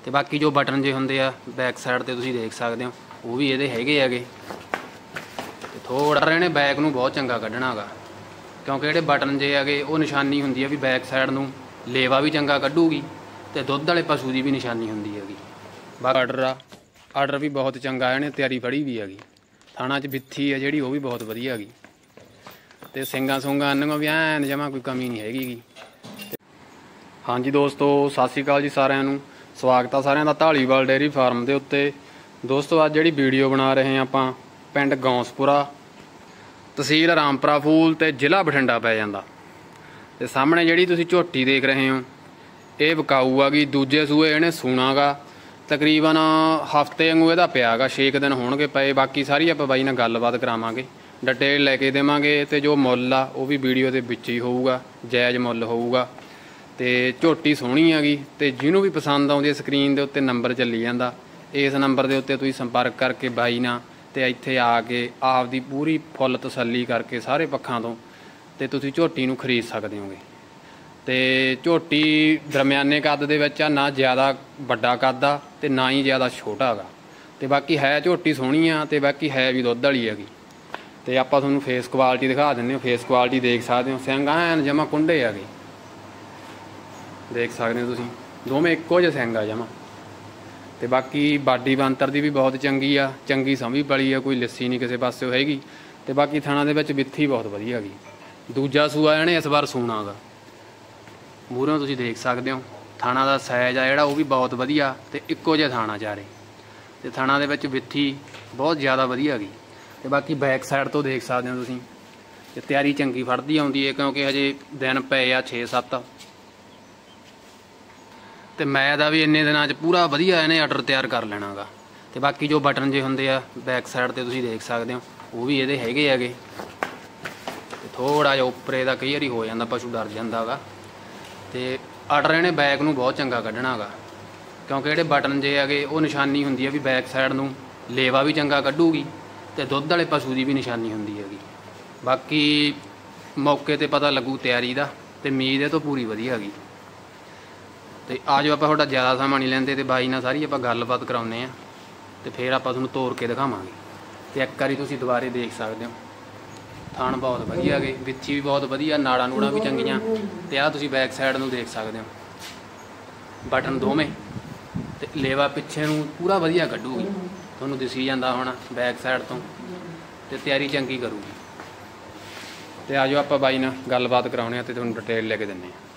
ਤੇ ਬਾਕੀ ਜੋ ਬਟਨ ਜੇ ਹੁੰਦੇ ਆ ਬੈਕ ਸਾਈਡ ਤੇ ਤੁਸੀਂ ਦੇਖ ਸਕਦੇ ਹੋ ਉਹ ਵੀ ਇਹਦੇ ਹੈਗੇ ਹੈਗੇ। ਤੇ ਥੋੜਾ ਇਹਨੇ ਬੈਕ ਨੂੰ ਬਹੁਤ ਚੰਗਾ ਕੱਢਣਾ ਹੈਗਾ ਕਿਉਂਕਿ ਜਿਹੜੇ ਬਟਨ ਜੇ ਹੈਗੇ ਉਹ ਨਿਸ਼ਾਨੀ ਹੁੰਦੀ ਹੈ ਵੀ ਬੈਕ ਸਾਈਡ ਨੂੰ ਲੇਵਾ ਵੀ ਚੰਗਾ ਕੱਢੂਗੀ ਤੇ ਦੁੱਧ ਵਾਲੇ ਪਸ਼ੂ ਦੀ ਵੀ ਨਿਸ਼ਾਨੀ ਹੁੰਦੀ ਹੈਗੀ। ਬਾਕੀ ਆਰਡਰ ਵੀ ਬਹੁਤ ਚੰਗਾ ਇਹਨੇ ਤਿਆਰੀ ਫੜੀ ਵੀ ਹੈਗੀ। ਥਾਣਾ 'ਚ ਬਿੱਥੀ ਹੈ ਜਿਹੜੀ ਉਹ ਵੀ ਬਹੁਤ ਵਧੀਆ ਹੈਗੀ ਤੇ ਸਿੰਗਾਂ ਸੁੰਗਾਂ ਅੰਨ੍ਹੀਆਂ ਵੀ ਐਨ ਜਮਾਂ ਕੋਈ ਕਮੀ ਨਹੀਂ ਹੈਗੀ ਗੀ। ਹਾਂਜੀ ਦੋਸਤੋ, ਸਤਿ ਸ਼੍ਰੀ ਅਕਾਲ ਜੀ ਸਾਰਿਆਂ ਨੂੰ। ਸਵਾਗਤ ਆ ਸਾਰਿਆਂ ਦਾ ਢਾਲੀਵਾਲ ਡੇਅਰੀ ਫਾਰਮ ਦੇ ਉੱਤੇ। ਦੋਸਤੋ ਅੱਜ ਜਿਹੜੀ ਵੀਡੀਓ ਬਣਾ ਰਹੇ ਹਾਂ ਆਪਾਂ ਪਿੰਡ ਗੌਂਸਪੁਰਾ, ਤਹਿਸੀਲ ਰਾਮਪੁਰਾ ਫੂਲ ਤੇ ਜ਼ਿਲ੍ਹਾ ਬਠਿੰਡਾ ਪੈ ਜਾਂਦਾ। ਤੇ ਸਾਹਮਣੇ ਜਿਹੜੀ ਤੁਸੀਂ ਝੋਟੀ ਦੇਖ ਰਹੇ ਹੋ ਇਹ ਵਿਕਾਊ ਆ ਗਈ। ਦੂਜੇ ਸੂਏ ਇਹਨੇ ਸੂਣਾ ਗਾ, ਤਕਰੀਬਨ ਹਫ਼ਤੇ ਵਾਂਗੂ ਇਹਦਾ ਪਿਆ ਗਾ, 6 ਦਿਨ ਹੋਣਗੇ ਪਏ। ਬਾਕੀ ਸਾਰੀ ਆਪਾਂ ਬਾਈ ਨਾਲ ਗੱਲਬਾਤ ਕਰਾਵਾਂਗੇ, ਡਿਟੇਲ ਲੈ ਕੇ ਦੇਵਾਂਗੇ ਤੇ ਜੋ ਮੁੱਲ ਆ ਉਹ ਵੀ ਵੀਡੀਓ ਦੇ ਵਿੱਚ ਹੀ ਹੋਊਗਾ, ਜਾਇਜ਼ ਮੁੱਲ ਹੋਊਗਾ। ਤੇ ਝੋਟੀ ਸੋਹਣੀ ਹੈਗੀ ਤੇ ਜਿਹਨੂੰ ਵੀ ਪਸੰਦ ਆਉਂਦੀ ਸਕਰੀਨ ਦੇ ਉੱਤੇ ਨੰਬਰ ਚੱਲੀ ਜਾਂਦਾ, ਇਸ ਨੰਬਰ ਦੇ ਉੱਤੇ ਤੁਸੀਂ ਸੰਪਰਕ ਕਰਕੇ ਬਾਈ ਨਾਲ ਤੇ ਇੱਥੇ ਆ ਕੇ ਆਪਦੀ ਪੂਰੀ ਫੁੱਲ ਤਸੱਲੀ ਕਰਕੇ ਸਾਰੇ ਪੱਖਾਂ ਤੋਂ ਤੇ ਤੁਸੀਂ ਝੋਟੀ ਨੂੰ ਖਰੀਦ ਸਕਦੇ ਹੋਗੇ। ਤੇ ਝੋਟੀ ਦਰਮਿਆਨੇ ਕੱਦ ਦੇ ਵਿੱਚ ਆ, ਨਾ ਜ਼ਿਆਦਾ ਵੱਡਾ ਕੱਦ ਆ ਤੇ ਨਾ ਹੀ ਜ਼ਿਆਦਾ ਛੋਟਾ ਹੈਗਾ। ਤੇ ਬਾਕੀ ਹੈ ਝੋਟੀ ਸੋਹਣੀ ਆ ਤੇ ਬਾਕੀ ਹੈ ਵੀ ਦੁੱਧ ਵਾਲੀ ਹੈਗੀ। ਤੇ ਆਪਾਂ ਤੁਹਾਨੂੰ ਫੇਸ ਕੁਆਲਿਟੀ ਦਿਖਾ ਦਿੰਦੇ ਹਾਂ। ਫੇਸ ਕੁਆਲਿਟੀ ਦੇਖ ਸਕਦੇ ਹੋ, ਸਿੰਘ ਐਨ ਜਮਾ ਕੁੰਡੇ ਹੈਗੇ, ਦੇਖ ਸਕਦੇ ਹੋ ਤੁਸੀਂ, ਦੋਵੇਂ ਇੱਕੋ ਜਿਹੇ ਸਿੰਘ ਆ ਜਮਾ। ਤੇ ਬਾਕੀ ਬਾਡੀ ਬੰਤਰ ਦੀ ਵੀ ਬਹੁਤ ਚੰਗੀ ਆ, ਚੰਗੀ ਸਮਝ ਪਲੀ ਆ, ਕੋਈ ਲੱਸੀ ਨਹੀਂ ਕਿਸੇ ਪਾਸਿਓਂ ਹੈਗੀ। ਤੇ ਬਾਕੀ ਥਾਣਾ ਦੇ ਵਿੱਚ ਬਿੱਥੀ ਬਹੁਤ ਵਧੀਆ ਹੈਗੀ। ਦੂਜਾ ਸੂਆ ਇਹਨੇ ਇਸ ਵਾਰ ਸੂਣਾ ਗਾ। ਮੂਹਰੋਂ ਤੁਸੀਂ ਦੇਖ ਸਕਦੇ ਹੋ ਥਾਣਾ ਦਾ ਸਾਈਜ਼ ਆ ਜਿਹੜਾ ਉਹ ਵੀ ਬਹੁਤ ਵਧੀਆ ਤੇ ਇੱਕੋ ਜਿਹਾ ਥਾਣਾ ਚਾਰੇ। ਤੇ ਥਾਣਾ ਦੇ ਵਿੱਚ ਬਿੱਥੀ ਬਹੁਤ ਜ਼ਿਆਦਾ ਵਧੀਆ ਹੈਗੀ। ਤੇ ਬਾਕੀ ਬੈਕ ਸਾਈਡ ਤੋਂ ਦੇਖ ਸਕਦੇ ਹੋ ਤੁਸੀਂ ਤੇ ਤਿਆਰੀ ਚੰਗੀ ਫੜਦੀ ਆਉਂਦੀ ਹੈ ਕਿਉਂਕਿ ਹਜੇ ਦਿਨ ਪਏ ਆ 6-7। ਤੇ ਮੈਂ ਦਾ ਵੀ ਇੰਨੇ ਦਿਨਾਂ 'ਚ ਪੂਰਾ ਵਧੀਆ ਇਹਨੇ ਆਰਡਰ ਤਿਆਰ ਕਰ ਲੈਣਾ ਗਾ। ਤੇ ਬਾਕੀ ਜੋ ਬਟਨ ਜੇ ਹੁੰਦੇ ਆ ਬੈਕ ਸਾਈਡ ਤੇ ਤੁਸੀਂ ਦੇਖ ਸਕਦੇ ਹੋ ਉਹ ਵੀ ਇਹਦੇ ਹੈਗੇ ਹੈਗੇ। ਤੇ ਥੋੜਾ ਜਿਹਾ ਉੱਪਰੇ ਦਾ ਕਈ ਵਾਰੀ ਹੋ ਜਾਂਦਾ, ਪਸ਼ੂ ਡਰ ਜਾਂਦਾ ਗਾ। ਤੇ ਆਰਡਰ ਇਹਨੇ ਬੈਕ ਨੂੰ ਬਹੁਤ ਚੰਗਾ ਕੱਢਣਾ ਗਾ ਕਿਉਂਕਿ ਜਿਹੜੇ ਬਟਨ ਜੇ ਹੈਗੇ ਉਹ ਨਿਸ਼ਾਨੀ ਹੁੰਦੀ ਹੈ ਵੀ ਬੈਕ ਸਾਈਡ ਨੂੰ ਲੇਵਾ ਵੀ ਚੰਗਾ ਕੱਢੂਗੀ ਤੇ ਦੁੱਧ ਵਾਲੇ ਪਸ਼ੂ ਦੀ ਵੀ ਨਿਸ਼ਾਨੀ ਹੁੰਦੀ ਹੈਗੀ। ਬਾਕੀ ਮੌਕੇ ਤੇ ਪਤਾ ਲੱਗੂ ਤਿਆਰੀ ਦਾ ਤੇ ਉਮੀਦ ਇਹ ਤੋਂ ਪੂਰੀ ਵਧੀਆ ਹੈਗੀ। ਤੇ ਆ ਜਾਓ, ਆਪਾਂ ਤੁਹਾਡਾ ਜ਼ਿਆਦਾ ਸਮਾਂ ਨਹੀਂ ਲੈਂਦੇ ਤੇ ਬਾਈ ਨਾਲ ਸਾਰੀ ਆਪਾਂ ਗੱਲਬਾਤ ਕਰਾਉਂਦੇ ਹਾਂ ਤੇ ਫਿਰ ਆਪਾਂ ਤੁਹਾਨੂੰ ਤੋੜ ਕੇ ਦਿਖਾਵਾਂਗੇ। ਤੇ ਇੱਕ ਵਾਰੀ ਤੁਸੀਂ ਦੁਬਾਰੇ ਦੇਖ ਸਕਦੇ ਹੋ, ਥਣ ਬਹੁਤ ਵਧੀਆ ਹੈਗੇ, ਵਿੱਚੀ ਵੀ ਬਹੁਤ ਵਧੀਆ, ਨਾੜਾਂ ਨੂੜਾਂ ਵੀ ਚੰਗੀਆਂ। ਤੇ ਆਹ ਤੁਸੀਂ ਬੈਕ ਸਾਈਡ ਨੂੰ ਦੇਖ ਸਕਦੇ ਹੋ, ਬਟਨ ਦੋਵੇਂ ਤੇ ਲੇਵਾ ਪਿੱਛੇ ਨੂੰ ਪੂਰਾ ਵਧੀਆ ਕੱਢੂਗੀ, ਤੁਹਾਨੂੰ ਦਿਸੀ ਜਾਂਦਾ ਹੋਣਾ ਬੈਕ ਸਾਈਡ ਤੋਂ। ਤੇ ਤਿਆਰੀ ਚੰਗੀ ਕਰੂਗੀ। ਤੇ ਆ ਜਾਓ ਆਪਾਂ ਬਾਈ ਨਾਲ ਗੱਲਬਾਤ ਕਰਾਉਣੇ ਆ ਤੇ ਤੁਹਾਨੂੰ ਡਿਟੇਲ ਲੈ ਕੇ ਦਿੰਦੇ ਹਾਂ।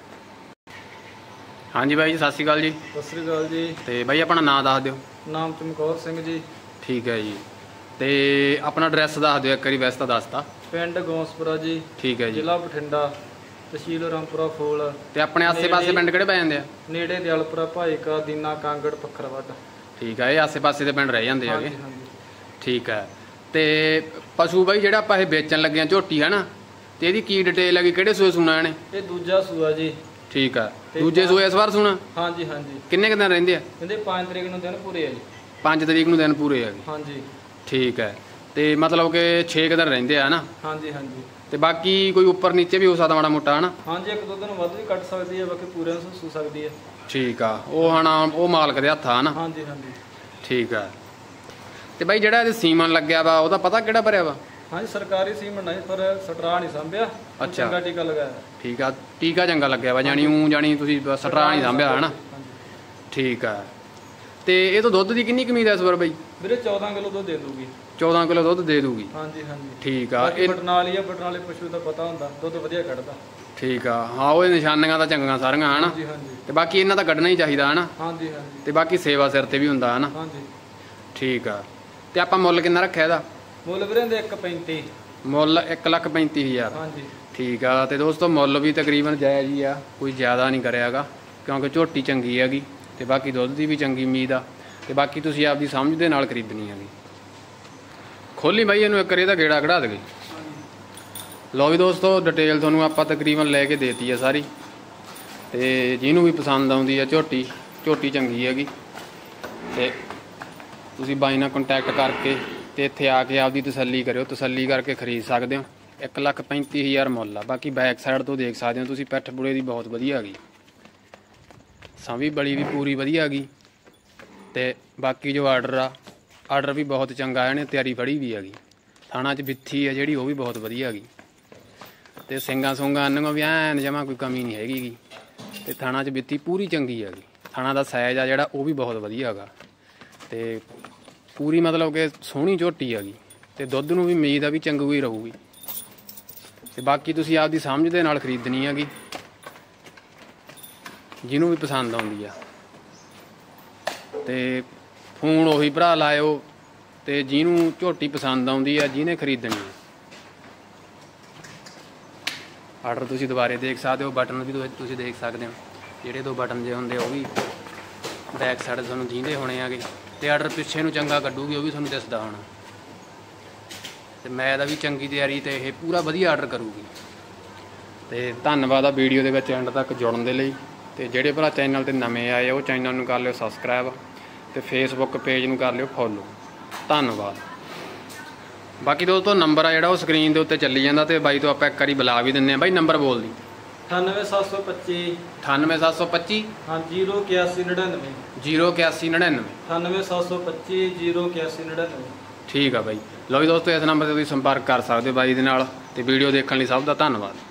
ਹਾਂਜੀ ਬਾਈ ਜੀ, ਸਤਿ ਸ਼੍ਰੀ ਅਕਾਲ ਜੀ। ਸਤਿ ਸ਼੍ਰੀ ਅਕਾਲ ਜੀ। ਤੇ ਬਾਈ ਆਪਣਾ ਨਾਮ ਦੱਸ ਦਿਓ। ਨਾਮ ਚਮਕੌਰ ਸਿੰਘ ਜੀ। ਠੀਕ ਹੈ ਜੀ। ਤੇ ਆਪਣਾ ਐਡਰੈਸ ਦੱਸ ਦਿਓ ਇੱਕ ਵਾਰੀ, ਵੈਸੇ ਤਾਂ ਦੱਸਤਾ। ਪਿੰਡ ਗੌਂਸਪੁਰਾ ਜੀ। ਠੀਕ ਹੈ ਜੀ। ਜ਼ਿਲ੍ਹਾ ਬਠਿੰਡਾ, ਤਹਿਸੀਲ ਰਾਮਪੁਰਾ ਫੂਲ। ਤੇ ਆਪਣੇ ਆਸੇ ਪਾਸੇ ਪਿੰਡ ਕਿਹੜੇ ਪੈ ਜਾਂਦੇ ਆ? ਨੇੜੇ ਦਿਆਲਪੁਰਾ, ਭਾਈਕਾ, ਦੀਨਾ, ਕਾਂਗੜ, ਪੱਖਰਵੱਡ। ਠੀਕ ਹੈ, ਇਹ ਆਸੇ ਪਾਸੇ ਦੇ ਪਿੰਡ ਰਹਿ ਜਾਂਦੇ ਹੈਗੇ। ਹਾਂਜੀ। ਠੀਕ ਹੈ। ਤੇ ਪਸ਼ੂ ਬਾਈ ਜਿਹੜਾ ਆਪਾਂ ਇਹ ਵੇਚਣ ਲੱਗੇ ਆ ਝੋਟੀ ਹੈ ਨਾ, ਤੇ ਇਹਦੀ ਕੀ ਡਿਟੇਲ ਹੈਗੀ, ਕਿਹੜੇ ਸੂਏ ਸੁਣਾ ਇਹਨੇ? ਇਹ ਦੂਜਾ ਸੂਆ ਜੀ। ਠੀਕ ਹੈ, ਦੂਜੇ ਸੂਏ ਇਸ ਵਾਰ ਸੁਣਾ? ਹਾਂਜੀ ਹਾਂਜੀ। ਕਿੰਨੇ ਕੁ ਦਿਨ ਰਹਿੰਦੇ ਆ? ਕਹਿੰਦੇ 5 ਤਰੀਕ ਨੂੰ ਦਿਨ ਪੂਰੇ ਆ ਜੀ। 5 ਤਰੀਕ ਨੂੰ ਦਿਨ ਪੂਰੇ ਹੈਗੇ। ਹਾਂਜੀ। ਠੀਕ ਹੈ। ਤੇ ਮਤਲਬ ਕਿ 6 ਦਿਨ ਰਹਿੰਦੇ ਆ ਨਾ? ਹਾਂਜੀ ਹਾਂਜੀ। ਤੇ ਬਾਕੀ ਕੋਈ ਉੱਪਰ ਨੀਚੇ ਵੀ ਹੋ ਸਕਦਾ ਮਾੜਾ ਮੋਟਾ ਹੈ ਨਾ? ਹਾਂਜੀ, 1-2 ਦਿਨ ਵੱਧ ਵੀ ਕੱਟ ਸਕਦੀ ਹੈ, ਬਾਕੀ ਪੂਰੇ ਨੂੰ ਸੂ ਸਕਦੀ ਹੈ। ਠੀਕ ਆ, ਉਹ ਹੁਣ ਉਹ ਮਾਲਕ ਦੇ ਹੱਥ ਆ ਨਾ? ਹਾਂਜੀ ਹਾਂਜੀ। ਠੀਕ ਆ। ਤੇ ਬਾਈ ਜਿਹੜਾ ਇਹਦੇ ਸੀਮਨ ਲੱਗਿਆ ਵਾ ਉਹਦਾ ਪਤਾ ਕਿਹੜਾ ਭਰਿਆ ਵਾ? ਹਾਂਜੀ, ਸਰਕਾਰੀ ਸੀਮਨ ਨਹੀਂ, ਪਰ ਸਟਰਾ ਨਹੀਂ ਸਾਂਭਿਆ। ਅੱਛਾ, ਚੰਗਾ ਟੀਕਾ ਲਗਾਇਆ। ਠੀਕ ਆ, ਟੀਕਾ ਚੰਗਾ ਲੱਗਿਆ ਵਾ, ਜਾਣੀ ਜਾਣੀ ਤੁਸੀਂ ਸਟਰਾ ਨਹੀਂ ਸਾਂਭਿਆ ਹੈ ਨਾ? ਠੀਕ ਆ। ਤੇ ਇਹ ਤੋਂ ਦੁੱਧ ਦੀ ਕਿੰਨੀ ਉਮੀਦ ਹੈ ਇਸ ਵਾਰ ਬਾਈ? ਵੀਰੇ 14 ਕਿਲੋ ਦੁੱਧ ਦੇ ਦੂਗੀ। 14 ਕਿਲੋ ਦੁੱਧ ਦੇ ਦੂਗੀ? ਹਾਂਜੀ ਹਾਂਜੀ। ਠੀਕ ਆ। ਇਹ ਬਟਨਾਲੀ ਆ, ਬਟਨਾਲੇ ਪਸ਼ੂ ਦਾ ਪਤਾ ਹੁੰਦਾ, ਦੁੱਧ ਵਧੀਆ ਕੱਢਦਾ। ਠੀਕ ਆ। ਹਾਂ, ਉਹ ਨਿਸ਼ਾਨੀਆਂ ਤਾਂ ਚੰਗੀਆਂ ਸਾਰੀਆਂ ਹੈ ਨਾ? ਹਾਂਜੀ ਹਾਂਜੀ। ਤੇ ਬਾਕੀ ਇਹਨਾਂ ਤਾਂ ਕੱਢਣਾ ਹੀ ਚਾਹੀਦਾ ਹੈ ਨਾ? ਹਾਂਜੀ ਹਾਂਜੀ। ਤੇ ਬਾਕੀ ਸੇਵਾ ਸਿਰ ਤੇ ਵੀ ਹੁੰਦਾ ਹੈ ਨਾ? ਹਾਂਜੀ। ਠੀਕ ਆ। ਤੇ ਆਪਾਂ ਮੁੱਲ ਕਿੰਨਾ ਰੱਖਿਆ ਇਹਦਾ? ਮੁੱਲ ਵੀਰੇ ਦੇ 1.35। ਮੁੱਲ 1,35,000? ਹਾਂਜੀ। ਠੀਕ ਆ। ਤੇ ਦੋਸਤੋ ਮੁੱਲ ਵੀ ਤਕਰੀਬਨ ਜਾਇਜ਼ ਹੀ ਆ, ਕੋਈ ਜ਼ਿਆਦਾ ਨਹੀਂ ਕਰਿਆਗਾ ਕਿਉਂਕਿ ਝੋਟੀ ਚੰਗੀ ਹੈਗੀ ਤੇ ਬਾਕੀ ਦੁੱਧ ਦੀ ਵੀ ਚੰਗੀ ਉਮੀਦ ਆ। ਤੇ ਬਾਕੀ ਤੁਸੀਂ ਆਪਦੀ ਸਮਝ ਦੇ ਨਾਲ ਖਰੀਦਣੀ ਹੈਗੀ। ਖੋਲੀ ਬਾਈ ਇਹਨੂੰ ਇੱਕ ਵਾਰੀ ਇਹਦਾ ਗੇੜਾ ਕਢਾ ਦੇਗੇ। ਲਓ ਵੀ ਦੋਸਤੋ, ਡਿਟੇਲ ਤੁਹਾਨੂੰ ਆਪਾਂ ਤਕਰੀਬਨ ਲੈ ਕੇ ਦੇਤੀ ਆ ਸਾਰੀ। ਤੇ ਜਿਹਨੂੰ ਵੀ ਪਸੰਦ ਆਉਂਦੀ ਆ ਝੋਟੀ ਚੰਗੀ ਹੈਗੀ ਤੇ ਤੁਸੀਂ ਬਾਈ ਨਾਲ ਕੰਟੈਕਟ ਕਰਕੇ ਤੇ ਇੱਥੇ ਆ ਕੇ ਆਪਦੀ ਤਸੱਲੀ ਕਰਿਓ, ਤਸੱਲੀ ਕਰਕੇ ਖਰੀਦ ਸਕਦੇ ਹੋ। 1,35,000 ਮੁੱਲ ਆ। ਬਾਕੀ ਬੈਕ ਸਾਈਡ ਤੋਂ ਦੇਖ ਸਕਦੇ ਹੋ ਤੁਸੀਂ, ਪਿੱਠ ਪੁੜੇ ਦੀ ਬਹੁਤ ਵਧੀਆ ਹੈਗੀ, ਸਾਂਵੀ ਬਲੀ ਵੀ ਪੂਰੀ ਵਧੀਆ ਹੈਗੀ ਤੇ ਬਾਕੀ ਜੋ ਆਰਡਰ ਵੀ ਬਹੁਤ ਚੰਗਾ ਇਹਨੇ ਤਿਆਰੀ ਫੜੀ ਵੀ ਹੈਗੀ। ਥਾਣਾ 'ਚ ਬਿੱਥੀ ਹੈ ਜਿਹੜੀ ਉਹ ਵੀ ਬਹੁਤ ਵਧੀਆ ਹੈਗੀ ਤੇ ਸਿੰਗਾਂ ਸੁੰਗਾਂ ਅੰਨੋਂ ਵੀ ਐਨ ਜਮਾਂ ਕੋਈ ਕਮੀ ਨਹੀਂ ਹੈਗੀ ਗੀ। ਤੇ ਥਾਣਾ 'ਚ ਬਿੱਥੀ ਪੂਰੀ ਚੰਗੀ ਹੈਗੀ। ਥਾਣਾ ਦਾ ਸਾਈਜ਼ ਆ ਜਿਹੜਾ ਉਹ ਵੀ ਬਹੁਤ ਵਧੀਆ ਹੈਗਾ ਤੇ ਪੂਰੀ ਮਤਲਬ ਕਿ ਸੋਹਣੀ ਝੋਟੀ ਹੈਗੀ ਤੇ ਦੁੱਧ ਨੂੰ ਵੀ ਉਮੀਦ ਆ ਵੀ ਚੰਗੀ ਹੀ ਰਹੂਗੀ। ਤੇ ਬਾਕੀ ਤੁਸੀਂ ਆਪਦੀ ਸਮਝ ਦੇ ਨਾਲ ਖਰੀਦਣੀ ਹੈਗੀ, ਜਿਹਨੂੰ ਵੀ ਪਸੰਦ ਆਉਂਦੀ ਆ। ਤੇ ਫੋਨ ਉਹੀ ਭਰਾ ਲਾਇਓ ਤੇ ਜਿਹਨੂੰ ਝੋਟੀ ਪਸੰਦ ਆਉਂਦੀ ਆ, ਜਿਹਨੇ ਖਰੀਦਣੀ ਆ। ਆਰਡਰ ਤੁਸੀਂ ਦੁਬਾਰੇ ਦੇਖ ਸਕਦੇ ਹੋ, ਬਟਨ ਵੀ ਤੁਸੀਂ ਦੇਖ ਸਕਦੇ ਹੋ। ਜਿਹੜੇ 2 ਬਟਨ ਜੇ ਹੁੰਦੇ ਉਹ ਵੀ ਬੈਕ ਸਾਈਡ ਤੁਹਾਨੂੰ ਦਿੰਦੇ ਹੋਣੇ ਆਗੇ। ਤੇ ਆਰਡਰ ਪਿੱਛੇ ਨੂੰ ਚੰਗਾ ਕੱਢੂਗੀ, ਉਹ ਵੀ ਤੁਹਾਨੂੰ ਦਿਸਦਾ ਹੋਣਾ। ਤੇ ਮੈਂ ਦਾ ਵੀ ਚੰਗੀ ਤਿਆਰੀ ਤੇ ਇਹ ਪੂਰਾ ਵਧੀਆ ਆਰਡਰ ਕਰੂਗੀ। ਤੇ ਧੰਨਵਾਦ ਆ ਵੀਡੀਓ ਦੇ ਵਿੱਚ ਐਂਡ ਤੱਕ ਜੁੜਨ ਦੇ ਲਈ। ਤੇ ਜਿਹੜੇ ਭਰਾ ਚੈਨਲ ਤੇ ਨਵੇਂ ਆਏ ਉਹ ਚੈਨਲ ਨੂੰ ਕਰ ਲਿਓ ਸਬਸਕ੍ਰਾਈਬ ਤੇ ਫੇਸਬੁੱਕ ਪੇਜ ਨੂੰ ਕਰ ਲਿਓ ਫੋਲੋ। ਧੰਨਵਾਦ। ਬਾਕੀ ਦੋਸਤੋ ਨੰਬਰ ਆ ਜਿਹੜਾ ਉਹ ਸਕਰੀਨ ਦੇ ਉੱਤੇ ਚੱਲੀ ਜਾਂਦਾ ਤੇ ਬਾਈ ਤੋਂ ਆਪਾਂ ਇੱਕ ਵਾਰੀ ਬੁਲਾ ਵੀ ਦਿੰਦੇ ਆ। ਬਾਈ ਨੰਬਰ ਬੋਲ ਦੀ। 98725 98725 ਹਾਂ 08199 08199 98725 08199। ਠੀਕ ਆ ਬਾਈ। ਲਓ ਜੀ ਦੋਸਤੋ, ਇਸ ਨੰਬਰ ਤੇ ਤੁਸੀਂ ਸੰਪਰਕ ਕਰ ਸਕਦੇ ਹੋ ਬਾਈ ਦੇ ਨਾਲ। ਤੇ ਵੀਡੀਓ ਦੇਖਣ ਲਈ ਸਭ ਦਾ ਧੰਨਵਾਦ।